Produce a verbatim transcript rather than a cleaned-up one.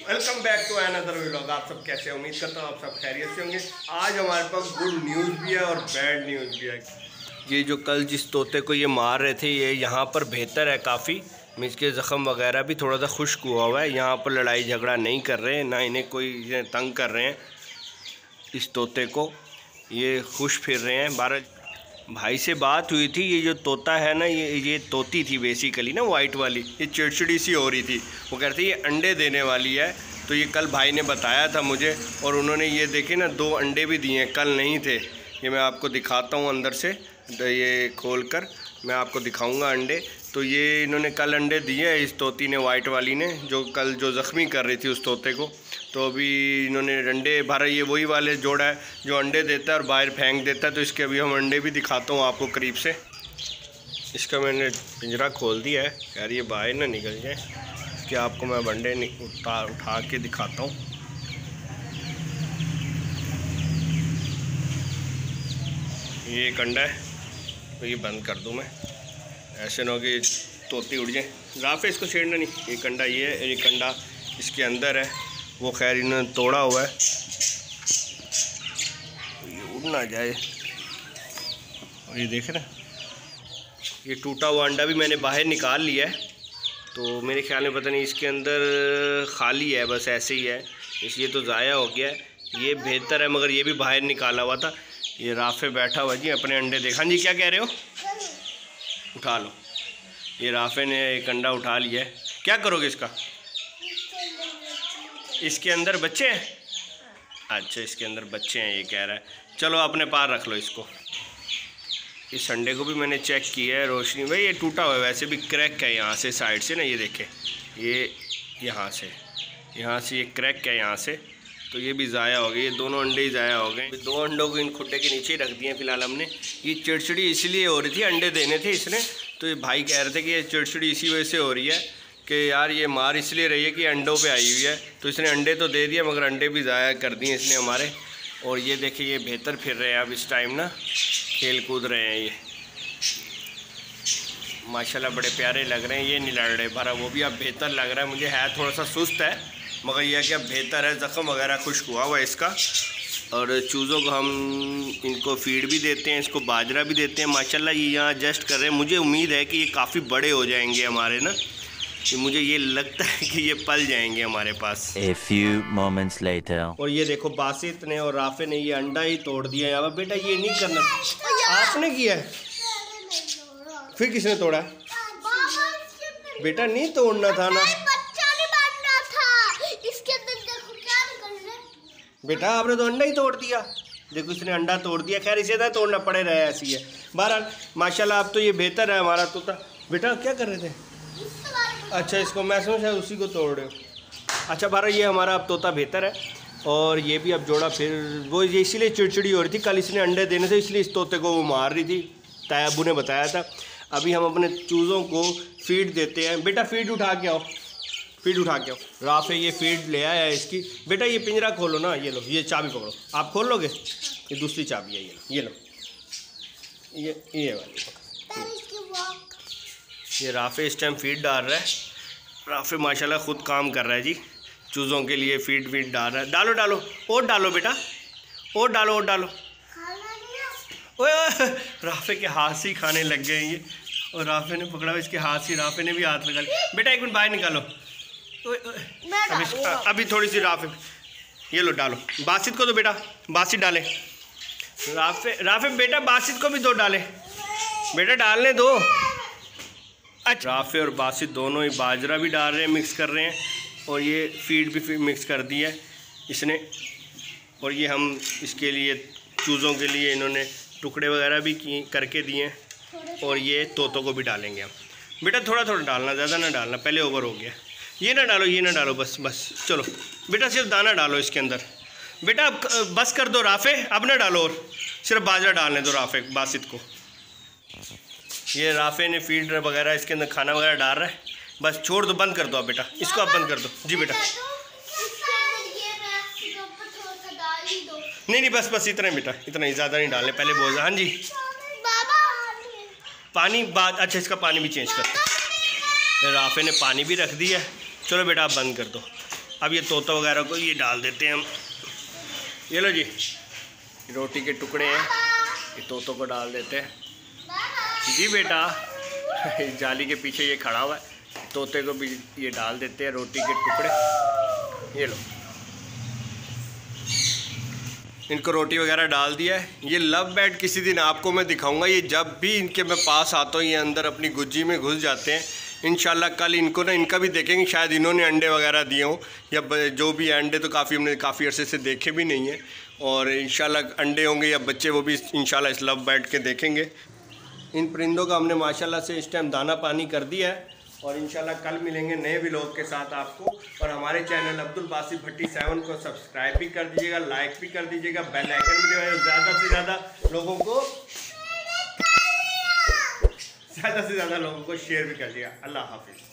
Welcome back to another vlog. आप सब कैसे, उम्मीद करता हूँ आप सब खैरियत से होंगे। आज हमारे पास गुड न्यूज़ भी है और बैड न्यूज़ भी है। ये जो कल जिस तोते को ये मार रहे थे, ये यहाँ पर बेहतर है काफ़ी। इसके ज़ख़म वगैरह भी थोड़ा सा खुश्क हुआ हुआ है। यहाँ पर लड़ाई झगड़ा नहीं कर रहे हैं, ना इन्हें कोई तंग कर रहे हैं। इस तोते को ये खुश फिर रहे हैं। बारह भाई से बात हुई थी, ये जो तोता है ना, ये ये तोती थी बेसिकली ना, वाइट वाली, ये चिड़चिड़ी सी हो रही थी। वो कह रही थी ये अंडे देने वाली है। तो ये कल भाई ने बताया था मुझे, और उन्होंने ये देखे ना दो अंडे भी दिए हैं, कल नहीं थे। ये मैं आपको दिखाता हूँ अंदर से, ये खोल कर मैं आपको दिखाऊंगा अंडे। तो ये इन्होंने कल अंडे दिए हैं, इस तोती ने, वाइट वाली ने, जो कल जो ज़ख्मी कर रही थी उस तोते को। तो अभी इन्होंने अंडे भरा, ये वही वाले जोड़ा है जो अंडे देता है और बाहर फेंक देता है। तो इसके अभी हम अंडे भी दिखाता हूँ आपको करीब से। इसका मैंने पिंजरा खोल दिया है यार, ये बाहर ना निकल जाए। इसके आपको मैं अंडे उठा उठा के दिखाता हूँ। ये एक अंडा है, तो ये बंद कर दूँ मैं, ऐसे ना हो कि तोती उड़ जाए। राफ़ है, इसको छेड़ना नहीं। एक अंडा ये है, एक अंडा इसके अंदर है, वो खैर इन्होंने तोड़ा हुआ है, ये उड़ ना जाए। और ये देख रहे हैं, ये टूटा हुआ अंडा भी मैंने बाहर निकाल लिया है। तो मेरे ख्याल में पता नहीं इसके अंदर खाली है, बस ऐसे ही है, इसलिए तो ज़ाया हो गया है। ये बेहतर है, मगर ये भी बाहर निकाला हुआ था। ये राफ़े बैठा हुआ जी, अपने अंडे देखा जी। क्या कह रहे हो? उठा लो। ये राफ़े ने एक अंडा उठा लिया है। क्या करोगे इसका? इसके अंदर बच्चे हैं। अच्छा, इसके अंदर बच्चे हैं, ये कह रहा है। चलो अपने पार रख लो इसको। इस अंडे को भी मैंने चेक किया है, रोशनी भाई ये टूटा हुआ है, वैसे भी क्रैक है यहाँ से, साइड से ना, ये देखे, ये यहाँ से यहाँ से ये क्रैक है यहाँ से। तो ये भी ज़ाया हो गए, ये दोनों अंडे ही ज़ाया हो गए। दो अंडों को इन खुड्डे के नीचे ही रख दिए फिलहाल हमने। ये चिड़चिड़ी इसलिए हो रही थी, अंडे देने थे इसने। तो ये भाई कह रहे थे कि ये चिड़चिड़ी इसी वजह से हो रही है कि यार ये मार इसलिए रही है कि अंडों पे आई हुई है। तो इसने अंडे तो दे दिया, मगर अंडे भी ज़ाया कर दिए इसने हमारे। और ये देखिए, ये बेहतर फिर रहे हैं अब इस टाइम ना, खेल कूद रहे हैं ये, माशाल्लाह बड़े प्यारे लग रहे हैं। ये नहीं लड़ रहे भरा, वो भी अब बेहतर लग रहा है मुझे। है थोड़ा सा सुस्त है, मगर यह कि अब बेहतर है। ज़ख़म वगैरह खुश्क हुआ हुआ है इसका। और चूज़ों को हम इनको फीड भी देते हैं, इसको बाजरा भी देते हैं। माशाल्लाह ये यहाँ एडजस्ट कर रहे हैं। मुझे उम्मीद है कि ये काफ़ी बड़े हो जाएंगे हमारे ना, कि मुझे ये लगता है कि ये पल जाएंगे हमारे पास। A few moments later. और ये देखो, बासित ने और राफ़े ने ये अंडा ही तोड़ दिया है। अब बेटा ये नहीं करना, आपने किया है, फिर किसने तोड़ा है? बेटा नहीं तोड़ना था ना, बेटा आपने तो अंडा ही तोड़ दिया। देखो इसने अंडा तोड़ दिया। खैर इसे तो तोड़ना पड़े रहे, ऐसी है। बहरहाल माशाल्लाह अब तो ये बेहतर है हमारा तोता। बेटा क्या कर रहे थे? अच्छा, इसको मैं समझा उसी को तोड़ रहे हो। अच्छा बहरहाल ये हमारा अब तोता बेहतर है। और ये भी अब जोड़ा फिर वो ये इसीलिए चिड़चिड़ी हो रही थी, कल इसने अंडे देने थे, इसलिए इस तोते को वो मार रही थी। तायाबू ने बताया था। अभी हम अपने चूज़ों को फीड देते हैं। बेटा फीड उठा के आओ, फीड उठा के आओ। राफ़े ये फीड ले आया है इसकी। बेटा ये पिंजरा खोलो ना, ये लो, ये चाबी पकड़ो। आप खोल लोगे? ये दूसरी चाबी है, ये लो, ये लो, ये ये वाली। ये राफ़े इस टाइम फीड डाल रहा है। राफ़े माशाल्लाह ख़ुद काम कर रहा है जी, चूज़ों के लिए फीड वीड डाल रहा है। डालो डालो और डालो बेटा, और डालो और डालो। ओए राफ़े के हाथ से ही खाने लग गए ये, और राफ़े ने पकड़ा हुआ इसके हाथ से, राफ़े ने भी हाथ लगा लिया। बेटा एक मिनट बाहर निकालो। अभी अभी थोड़ी सी राफ़े, ये लो डालो। बासित को दो बेटा, बासित डाले। राफ़े राफ़े बेटा बासित को भी दो डाले, बेटा डालने दो। अच्छा, राफ़े और बासित दोनों ही बाजरा भी डाल रहे हैं, मिक्स कर रहे हैं। और ये फीड भी मिक्स कर दी है इसने। और ये हम इसके लिए, चूज़ों के लिए इन्होंने टुकड़े वगैरह भी किए करके दिए हैं। और ये तोतों को भी डालेंगे हम। बेटा थोड़ा थोड़ा डालना, ज़्यादा ना डालना, पहले ओवर हो गया। ये ना डालो, ये ना डालो, बस बस चलो बेटा, सिर्फ दाना डालो इसके अंदर। बेटा अब बस कर दो राफ़े, अब ना डालो, और सिर्फ बाजरा डालने दो राफ़े बासित को। ये राफ़े ने फीड वगैरह इसके अंदर खाना वगैरह डाल रहा है। बस छोड़ दो, बंद कर दो आप बेटा, इसको आप बंद कर दो। जी बेटा नहीं नहीं, बस बस इतना ही बेटा, इतना ही, ज़्यादा नहीं डालने, पहले बोल। हाँ जी पानी बाद, अच्छा इसका पानी भी चेंज करते हैं। राफ़े ने पानी भी रख दिया। चलो बेटा आप बंद कर दो। अब ये तोता वगैरह को ये डाल देते हैं हम। ये लो जी, रोटी के टुकड़े हैं, ये तोतों को डाल देते हैं। जी बेटा, इस जाली के पीछे ये खड़ा हुआ है, तोते को भी ये डाल देते हैं रोटी के टुकड़े। ये लो, इनको रोटी वगैरह डाल दिया है। ये लव बर्ड किसी दिन आपको मैं दिखाऊंगा। ये जब भी इनके मैं पास आता हूँ ये अंदर अपनी गुज्जी में घुस जाते हैं। इंशाल्लाह कल इनको ना इनका भी देखेंगे, शायद इन्होंने अंडे वगैरह दिए हों या जो भी अंडे तो काफ़ी हमने काफ़ी अरसे से देखे भी नहीं हैं। और इंशाल्लाह अंडे होंगे या बच्चे वो भी इंशाल्लाह इस लव बर्ड के देखेंगे। इन परिंदों का हमने माशाल्लाह से इस टाइम दाना पानी कर दिया है और इंशाल्लाह कल मिलेंगे नए व्लॉग के साथ आपको। और हमारे चैनल अब्दुल बासित भट्टी सेवन को सब्सक्राइब भी कर दीजिएगा, लाइक भी कर दीजिएगा, बेल आइकन भी दबाइए, ज़्यादा से ज़्यादा लोगों को ज़्यादा से ज़्यादा लोगों को शेयर भी कर दीजिएगा। अल्लाह हाफिज़।